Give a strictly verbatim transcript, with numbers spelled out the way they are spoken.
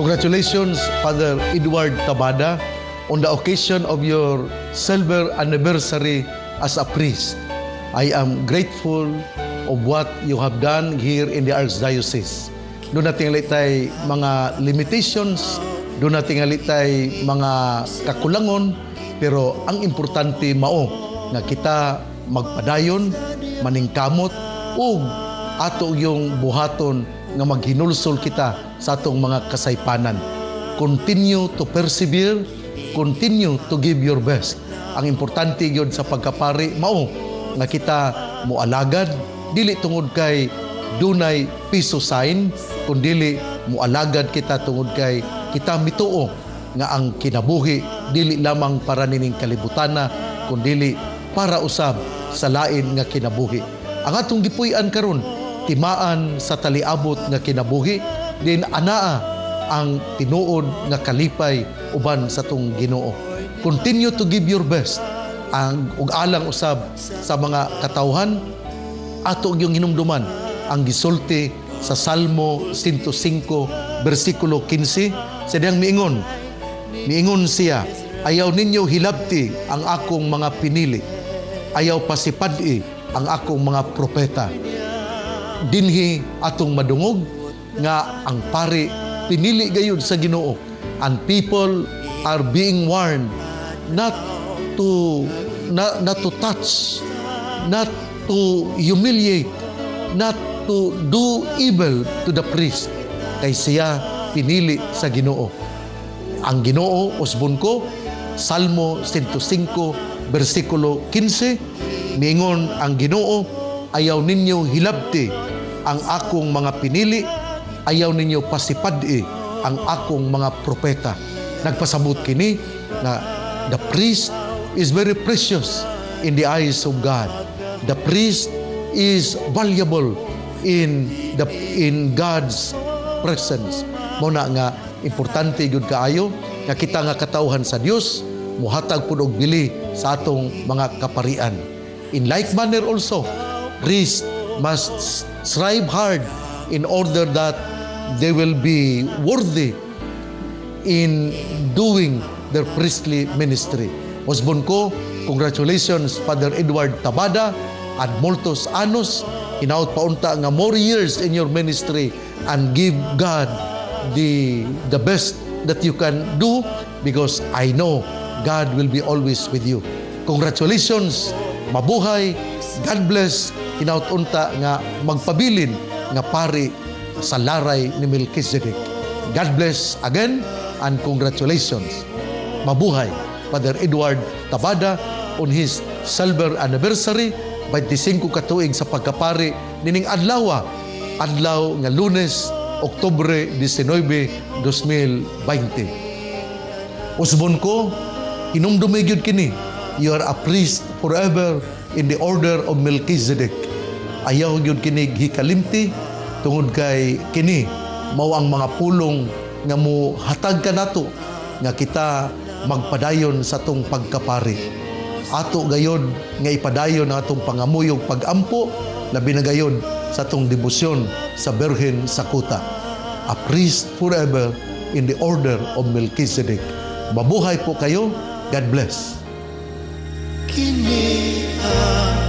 Congratulations, Father Edward Tabada, on the occasion of your silver anniversary as a priest. I am grateful of what you have done here in the Archdiocese. Doon natin alitay mga limitations, doon natin alitay mga kakulangon, pero ang importante mao nga kita magpadayon, maningkamot, ug ato yung buhaton nga maghinulsol kita sa atong mga kasaypanan. Continue to persevere, continue to give your best. Ang importante gyud sa pagkapari mao nga kita moalagad dili tungod kay dunay piso sign, kundili moalagad kita tungod kay kita mituo nga ang kinabuhi dili lamang para nining kalibutana, kundili para usab sa lain nga kinabuhi. Ang atong gipuy-an karon timaan sa taliabot nga kinabuhi, din anaa ang tinuod nga kalipay uban sa tong Ginoo. Continue to give your best. Ang ug alang usab sa mga katawhan ato yung hinumduman ang gisulti sa Salmo one oh five versikulo fifteen, sa diyang miingon miingon siya, ayaw ninyo hilabti ang akong mga pinili, ayaw pasipad-i ang akong mga propeta. Dinhi atong madungog nga ang pari pinili gayud sa Ginoo, and people are being warned not to not, not to touch, not to humiliate, not to do evil to the priest, kay siya pinili sa Ginoo. Ang Ginoo usbon ko, Salmo one oh five versikulo fifteen, miingon ang Ginoo, ayaw ninyo hilabti ang akong mga pinili, ayaw ninyo pasipad-i ang akong mga propeta. Nagpasabot kini na the priest is very precious in the eyes of God. The priest is valuable in the in God's presence. Muna nga importante gyud kaayo nga kita nga katawhan sa Dios muhatag pud og bili sa atong mga kaparian. In like manner also, priests must strive hard in order that they will be worthy in doing their priestly ministry. Osbon ko, congratulations Father Edward Tabada, ad multos anos, hinaut paunta nga more years in your ministry, and give God the the best that you can do, because I know God will be always with you. Congratulations, mabuhay, God bless, hinaut unta nga magpabilin nga pari sa laray ni Melchizedek. God bless again and congratulations. Mabuhay Father Edward Tabada on his silver anniversary, twenty-five katuig sa pagkapari nining adlaw, adlaw nga Lunes, Oktubre nineteen, twenty twenty. Usbon ko, hinumdumi gyud kini, you are a priest forever in the order of Melchizedek. Ayaw gyud kini hikalimti tungod kay kini mao ang mga pulong nga mo hatag kanato nga kita magpadayon sa atong pagkapari. Ato gayod nga ipadayon ang atong pangamuyog pagampo, labi na gayod sa atong debosyon sa Birhen sa Kuta. A priest forever in the order of Melchizedek. Mabuhay po kayo. God bless. Kini